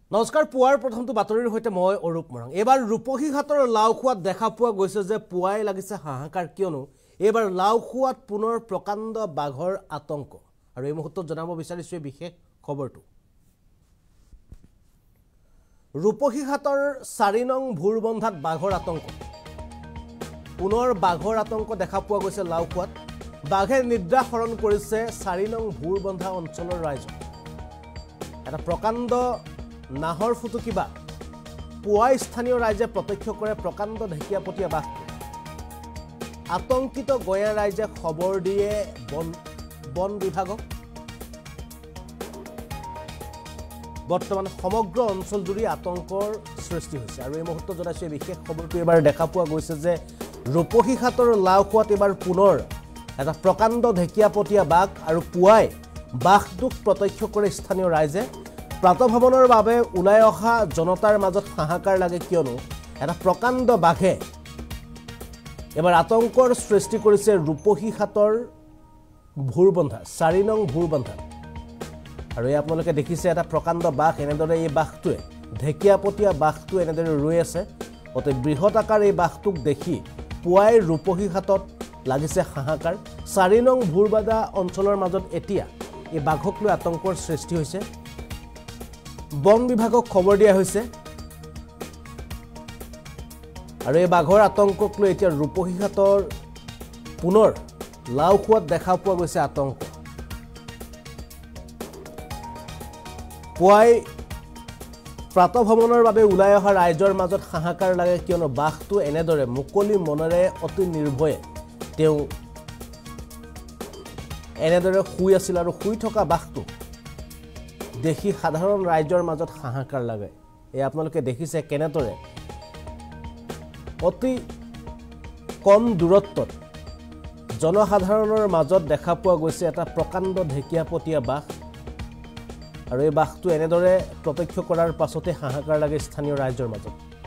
নমস্কাৰ পুৱাৰ প্ৰথমটো বাতৰিৰ হৈতে মই অৰূপ মৰাং এবাৰ ৰূপহীঘাটৰ লাওখোৱাত দেখা পোৱা গৈছে যে পুৱাই লাগিছে হাহাকাৰ কিয়নো এবাৰ লাওখোৱাত পুনৰ প্ৰকাণ্ড বাঘৰ আতংক আৰু এই মুহূৰ্তত জনাব বিচাৰিছো বিশেষ খবৰটো ৰূপহীঘাটৰ 4 নং ভুৰবন্ধাত বাঘৰ আতংক পুনৰ বাঘৰ আতংক দেখা পোৱা গৈছে লাওখোৱাত বাঘে নিদ্ৰা হৰণ কৰিছে 4 নং ভুৰবন্ধা অঞ্চলৰ ৰাইজ এটা প্ৰকাণ্ড নাহৰ ফুটুকি বাঘ পুৱাই স্থানীয় ৰাইজে প্ৰত্যক্ষ কৰে প্ৰকাণ্ড ঢেকিয়াপতীয়া বাঘ আতংকিত গয়া ৰাইজে খবৰ দিয়ে বন বিভাগক বৰ্তমান সমগ্ৰ অঞ্চল জুৰি আতংকৰ সৃষ্টি হৈছে আৰু এই মুহূৰ্তত জনাইছে বিশেষ খবৰটো এবাৰ দেখা পোৱা গৈছে যে ৰূপহীঘাটৰ লাওখোৱাত এবাৰ পুনৰ এটা প্ৰকাণ্ড ঢেকিয়াপতীয়া বাঘ আৰু পুৱাই বাঘটোক প্ৰত্যক্ষ কৰে স্থানীয় ৰাইজে প্ৰাতভ্ৰমণৰ বাবে ওলাই অহা জনতাৰ মাজত হাহাকাৰ লাগে কিয়নো এটা প্ৰকাণ্ড বাঘে এবাৰ আতংকৰ সৃষ্টি কৰিছে ৰূপহীঘাটৰ ভুৰবন্ধা 4 নং ভুৰবন্ধা আৰু এই আপোনালোকে দেখিছে এটা প্ৰকাণ্ড বাঘ এনেদৰে এই বাঘটোৱে ঢেকিয়াপতীয়া বাঘটো এনেদৰে ৰৈ আছে অতি বৃহৎ আকাৰ এই বাঘটোক দেখি পুৱাই ৰূপহীঘাটত লাগিছে হাহাকাৰ 4 নং ভুৰবন্ধা অঞ্চলৰ মাজত এতিয়া এই বাঘক লৈ আতংকৰ সৃষ্টি হৈছে বন বিভাগক খবৰ দিয়া হৈছে আৰু এই বাঘৰ আতংকক লৈ এতিয়া ৰূপহীঘাটৰ পুনৰ লাওখোৱাত দেখা পোৱা গৈছে আতংক পুৱাই প্ৰাতভ্ৰমণৰ বাবে ওলাই অহা ৰাইজৰ মাজত হাহাকাৰ লাগে কিয়নো বাঘটো এনেদৰে মুকলি মনেৰে অতি নিৰ্ভয়ে তেওঁ এনেদৰে শুই আছিল আৰু শুই থকা বাঘটো দেখি সাধাৰণ ৰাইজৰ মাজত হাহাকাৰ লাগে এই আপোনালোকে দেখিছে কেনেদৰে অতি কম দূৰত্বত জনসাধাৰণৰ মাজত দেখা পোৱা গৈছে এটা প্ৰকাণ্ড ঢেকিয়াপতীয়া বাঘ আৰু এই বাঘটো এনেদৰে প্ৰত্যক্ষ কৰাৰ পাছতে হাহাকাৰ লাগে স্থানীয় ৰাইজৰ মাজত